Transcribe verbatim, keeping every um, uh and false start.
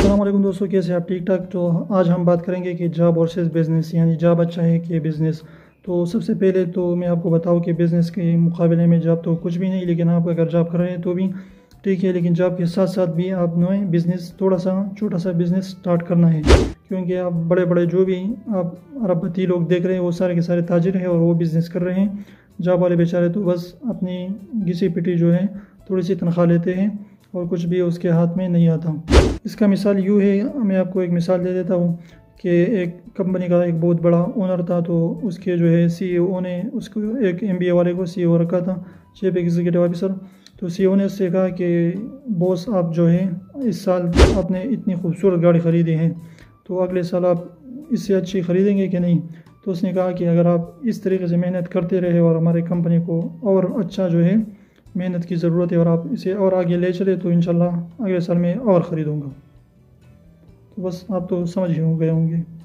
अस्सलाम वालेकुम दोस्तों, कैसे आप? ठीक ठाक। तो आज हम बात करेंगे कि जॉब वर्सेस बिज़नेस, यानी जॉब अच्छा है कि बिज़नेस। तो सबसे पहले तो मैं आपको बताऊं कि बिज़नेस के मुकाबले में जॉब तो कुछ भी नहीं, लेकिन आप अगर जॉब कर रहे हैं तो भी ठीक है, लेकिन जॉब के साथ साथ भी आपने बिज़नेस थोड़ा सा छोटा सा बिज़नेस स्टार्ट करना है, क्योंकि आप बड़े बड़े जो भी आप अरबपति लोग देख रहे हैं वो सारे के सारे ताजिर हैं और वो बिज़नेस कर रहे हैं। जॉब वाले बेचारे तो बस अपनी घिसी पिटी जो है थोड़ी सी तनख्वाह लेते हैं और कुछ भी उसके हाथ में नहीं आता। इसका मिसाल यूँ है, मैं आपको एक मिसाल दे देता हूँ कि एक कंपनी का एक बहुत बड़ा ओनर था, तो उसके जो है सीईओ ने उसको एक एमबीए वाले को सीईओ रखा था, चीफ एग्जीक्यूटिव ऑफिसर। तो सीईओ ने उससे कहा कि बॉस, आप जो है इस साल आपने इतनी खूबसूरत गाड़ी ख़रीदी है, तो अगले साल आप इससे अच्छी ख़रीदेंगे कि नहीं? तो उसने कहा कि अगर आप इस तरीके से मेहनत करते रहे और हमारे कंपनी को और अच्छा जो है मेहनत की ज़रूरत है और आप इसे और आगे ले चले, तो इंशाल्लाह अगले साल में और ख़रीदूँगा। तो बस आप तो समझ ही हो गए होंगे।